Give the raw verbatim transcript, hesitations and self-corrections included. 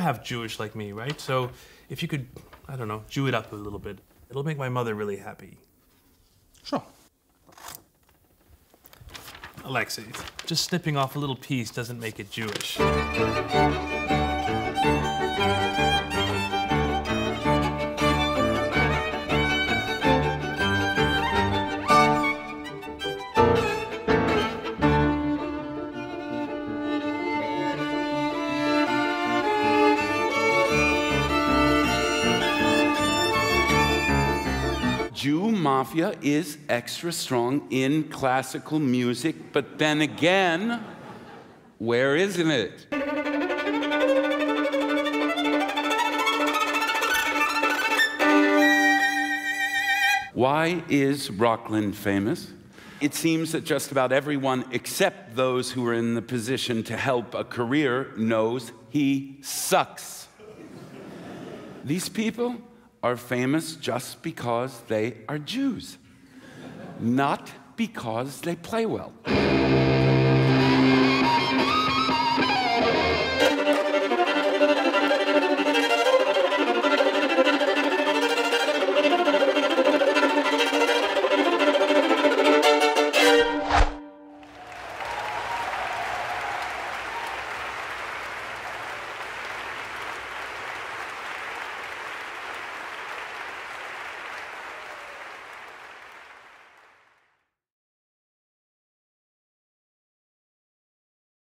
half Jewish like me, right? So if you could, I don't know, Jew it up a little bit, it'll make my mother really happy. Sure. Alexei, just snipping off a little piece doesn't make it Jewish. Jew mafia is extra strong in classical music, but then again, where isn't it? Why is Rocklin famous? It seems that just about everyone except those who are in the position to help a career knows he sucks. These people are famous just because they are Jews, not because they play well.